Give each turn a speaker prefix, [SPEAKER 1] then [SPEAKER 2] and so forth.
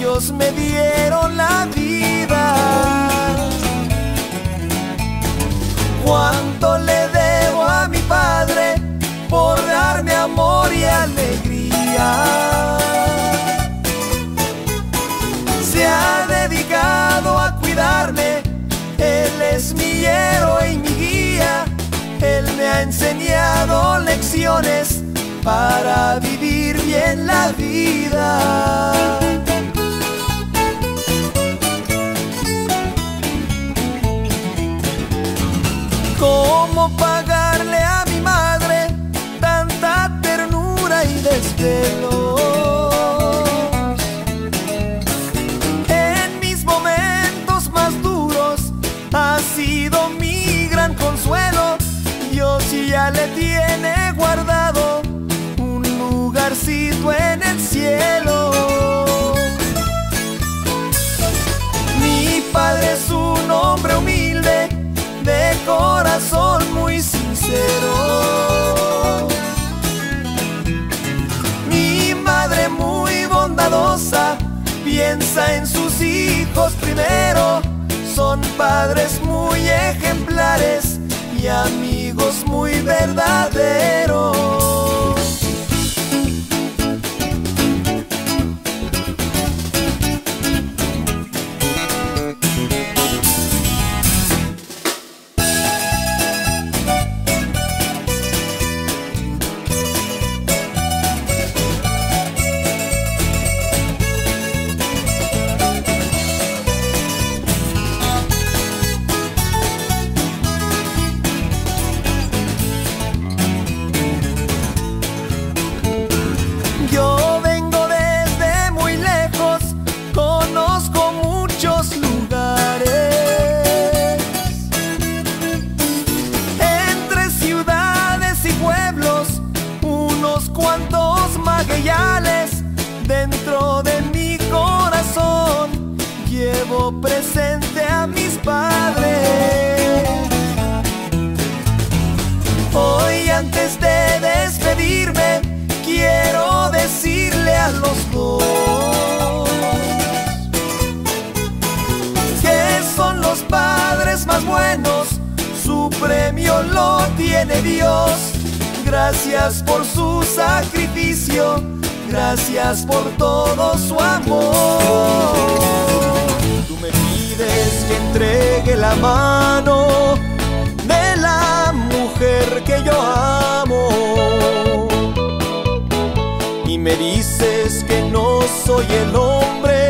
[SPEAKER 1] ellos me dieron la vida. Cuánto le debo a mi padre por darme amor y alegría. Se ha dedicado a cuidarme, él es mi héroe y mi guía. Él me ha enseñado lecciones para vivir bien la vida. ¿Cómo pagarle a mi madre tanta ternura y desvelo? En mis momentos más duros ha sido mi gran consuelo. Dios ya le tiene guardado un lugarcito en el cielo. Mi padre es un hombre humilde, de corazón muy sincero. Mi madre muy bondadosa, piensa en sus hijos primero. Son padres muy ejemplares y amigos muy verdaderos. Yo vengo desde muy lejos, conozco muchos lugares, entre ciudades y pueblos, unos cuantos magueyales. Dentro de mi corazón llevo presente a mis padres. Hoy, antes de despedirme, quiero decirle a los dos que son los padres más buenos, su premio lo tiene Dios. Gracias por su sacrificio, gracias por todo su amor. Tú me pides que entregue la mano de la mujer que yo amo, y me dices que no soy el hombre